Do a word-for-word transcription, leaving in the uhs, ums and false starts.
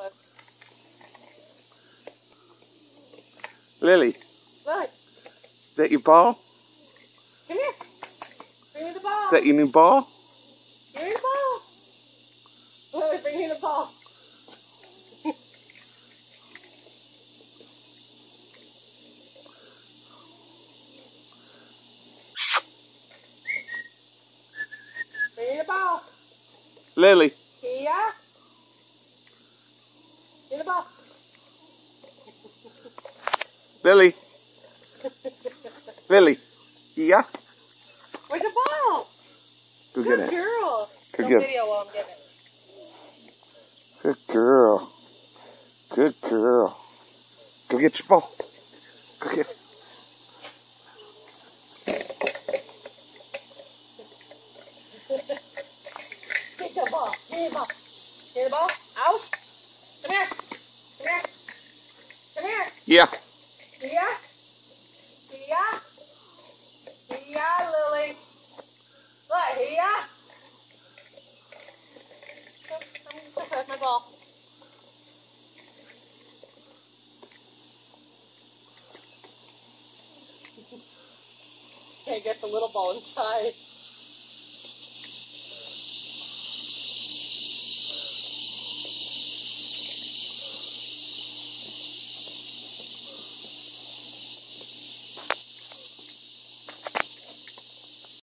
Buzz. Lily. Look. Is that your ball? Come here. Bring me the ball. Is that your new ball? Bring me the ball. Lily, bring me the ball. Bring me the ball. Lily. Yeah. Bring the ball. Lily. Lily. Yeah. Where's the ball? Go Good get it. girl. Go Don't get it. video while I'm getting it. Good girl. Good girl. Go get your ball. Go get it. Get the ball. Give me the ball. Give me the ball. Out. Come here. Come here. Come here. Yeah. Here. Here. Here, Lily. Look, here. I'm just gonna collect my ball. Okay, get the little ball inside.